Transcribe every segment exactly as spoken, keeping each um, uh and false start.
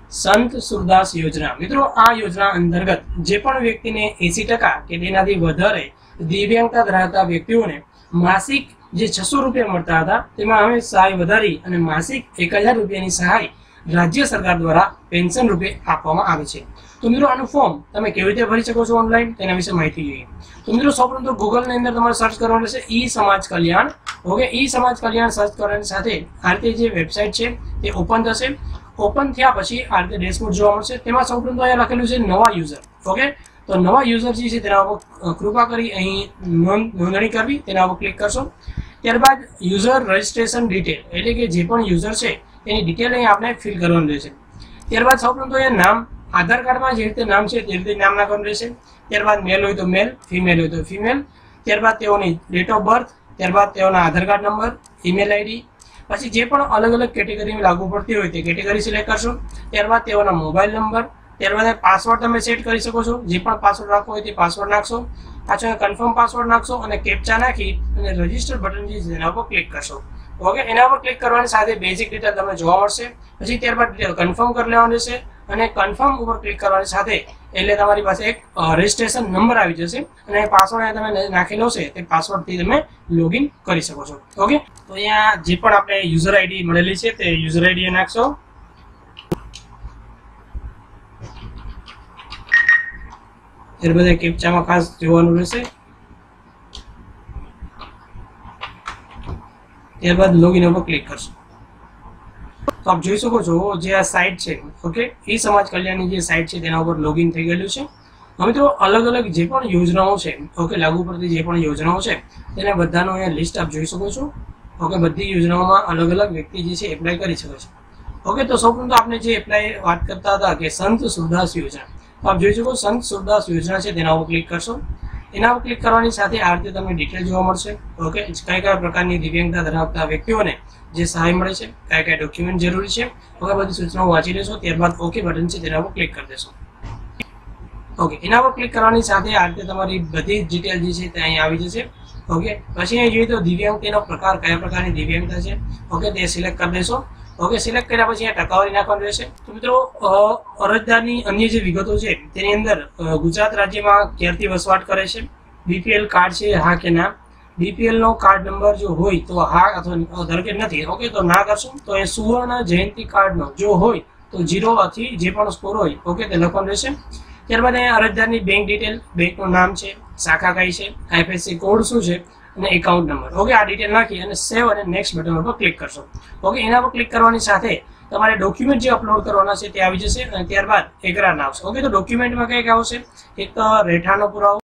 સંત સુરદાસ યોજના। મિત્રો આ યોજના અંતર્ગત જે પણ વ્યક્તિને એસી ટકા કે તેનાથી વધારે દિવ્યાંગતા ધરાવતા વ્યક્તિઓને માસિક જે છસો રૂપિયા મળતા હતા તેમાં હવે સહાય વધારી અને માસિક એક હજાર રૂપિયાની સહાય રાજ્ય સરકાર દ્વારા પેન્શન રૂપે આપવામાં આવે છે। તો મિત્રો આનું ફોર્મ તમે કેવી રીતે ભરી શકો છો ઓનલાઈન તેના વિશે માહિતી જોઈએ તો મિત્રો સૌપ્રથમ તો ગૂગલ ની અંદર તમારે સર્ચ કરવાનું રહેશે ઈ સમાજ કલ્યાણ। ઓકે, ઈ સમાજ કલ્યાણ સર્ચ કરવાની સાથે આ રીતે જે વેબસાઇટ છે તે ઓપન થશે। ઓપન થયા પછી આ રીતે ડેશબોર્ડ જોવા મળશે। તેમાં સૌપ્રથમ તો અહીંયા લખેલું છે નવા યુઝર। ઓકે, તો નવા યુઝર જે છે તેના ઉપર કૃપા કરી અહીં નોંધણી કરવી તેના ઉપર ક્લિક કરશો। ત્યારબાદ યુઝર રજિસ્ટ્રેશન ડિટેલ એટલે કે જે પણ યુઝર છે તેની ડિટેલ અહીં આપણે ફિલ કરવાનું રહેશે। ત્યારબાદ સૌપ્રથમ તો અહીંયા નામ આધાર કાર્ડમાં જે રીતે નામ છે તે રીતે નામ નાખવાનું રહેશે। ત્યારબાદ મેલ હોય તો મેલ, ફિમેલ હોય તો ફિમેલ। ત્યારબાદ તેઓની ડેટ ઓફ બર્થ, ત્યારબાદ તેઓના Aadhaar card number, email ID, પછી જે પણ અલગ અલગ કેટેગરીમાં લાગુ પડતી હોય તે કેટેગરી સિલેક્ટ કરશો। ત્યારબાદ તેઓના મોબાઈલ નંબર, ત્યારબાદ પાસવર્ડ તમે સેટ કરી શકો છો, જે પણ પાસવર્ડ રાખવો હોય તે પાસવર્ડ નાખશો। પાછો કન્ફર્મ પાસવર્ડ નાખશો અને કેપ્ચા નાખી અને રજિસ્ટર બટન જે છે તેના ઉપર ક્લિક કરશો। ઓકે, એના ઉપર ક્લિક કરવાની સાથે બેઝિક ડિટેલ તમને જોવા મળશે। પછી ત્યારબાદ ડિટેલ કન્ફર્મ કરી લેવાનું રહેશે અને કન્ફર્મ ઉપર ક્લિક કરવાની સાથે એટલે તમારી પાસે એક રજિસ્ટ્રેશન નંબર આવી જશે અને પાસવર્ડ તમે નાખેલો છે તે પાસવર્ડથી તમે લોગિન કરી શકો છો। ઓકે, તો અહીંયા જે પણ આપણે યુઝર આઈડી મળેલી છે તે યુઝર આઈડી નાખશો। ત્યારબાદ કેપ્ચામાં ખાસ જોવાનું રહેશે। ત્યારબાદ લોગિન ઉપર ક્લિક કરશો તો આપ જોઈ શકો છો જે આ સાઇટ છે ઓકે ઈ સમાજ કલ્યાણની જે સાઇટ છે તેના ઉપર લોગિન થઈ ગયેલું છે। હવે તો અલગ અલગ જે પણ યોજનાઓ છે ઓકે લાગુ પડતી જે પણ યોજનાઓ છે તેના બધાનો અહીંયા લિસ્ટ આપ જોઈ શકો છો। ઓકે, બધી યોજનાઓમાં અલગ અલગ વ્યક્તિ જે છે એપ્લાય કરી શકે છે। ઓકે, તો સૌપ્રથમ તો આપણે જે એપ્લાય વાત કરતા હતા કે સંત સુરદાસ યોજના, તો આપ જોઈ શકો સંત સુરદાસ યોજના છે તેના ઉપર ક્લિક કરશો। એના ઉપર ક્લિક કરવાની સાથે આ રીતે તમને ડિટેલ જોવા મળશે। ઓકે, કયા કયા પ્રકારની દિવ્યાંગતા ધરાવતા વ્યક્તિઓને જે સહાય મળે છે, કયા કયા ડોક્યુમેન્ટ જરૂરી છે, ઓકે બધી સૂચનાઓ વાંચી લેશો। ત્યારબાદ ઓકે બટન છે તેના ઉપર ક્લિક કરી દેશો। ઓકે, એના પર ક્લિક કરવાની સાથે આ રીતે તમારી બધી જ ડિટેલ જે છે તે અહીં આવી જશે। ઓકે, પછી અહીં જોઈએ તો દિવ્યાંગતાનો પ્રકાર કયા પ્રકારની દિવ્યાંગતા છે ઓકે તે સિલેક્ટ કરી દેશો। ઓકે, સિલેક્ટ કર્યા પછી અહીંયા ટકાવારી નાખવાની રહેશે। તો મિત્રો અરજદારની અન્ય જે વિગતો છે તેની અંદર ગુજરાત રાજ્યમાં ક્યારથી વસવાટ કરે છે, બીપીએલ કાર્ડ છે હા કે ના, બીપીએલ નો કાર્ડ નંબર જો હોય તો હા અથવા ધારો કે નથી ઓકે તો ના કરશો। તો એ સુવર્ણ જયંતિ કાર્ડનો જો હોય તો જીરો થી જે પણ સ્કોર હોય ઓકે તે લખવાનું રહેશે। ત્યારબાદ અહીંયા અરજદારની બેંક ડિટેલ, બેંકનું નામ છે, શાખા કઈ છે, આઈએફએસસી કોડ શું છે અને એકાઉન્ટ નંબર ઓકે આ ડિટેલ નાખી અને સેવ અને નેક્સ્ટ બટન ઉપર ક્લિક કરશો। ઓકે, એના પર ક્લિક કરવાની સાથે તમારે ડોક્યુમેન્ટ જે અપલોડ કરવાના છે તે આવી જશે અને ત્યારબાદ એકરાર આવશે। ઓકે, તો ડોક્યુમેન્ટમાં કઈ કઈ આવશે, એક તો રહેઠાણનો પુરાવો,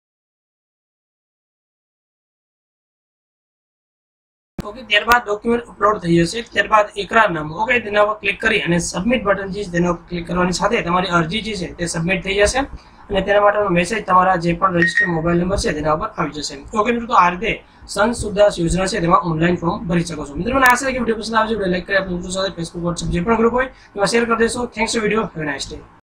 ઓકે ત્યારબાદ ડોક્યુમેન્ટ અપલોડ થઈ જશે। ત્યારબાદ એકરારનામું ઓકે તેના ઉપર ક્લિક કરી અને સબમિટ બટન છે તેના ઉપર ક્લિક કરવાની સાથે તમારી અરજી જે છે તે સબમિટ થઈ જશે અને તેના માટેનો મેસેજ તમારા જે પણ રજિસ્ટર્ડ મોબાઈલ નંબર છે તેના ઉપર આવી જશે। ઓકે મિત્રો, તો આ રીતે સંત સુરદાસ યોજના છે તેમાં ઓનલાઈન ફોર્મ ભરી શકો છો। મિત્રો મને આશા છે કે વિડીયો પસંદ આવશે, વિડીયો લાઈક કરી આપજો, મિત્રો સાથે ફેસબુક વોટ્સએપ જે પણ ગ્રુપ હોય તેમાં શેર કરી દેશો। Thanks for video, have a nice day.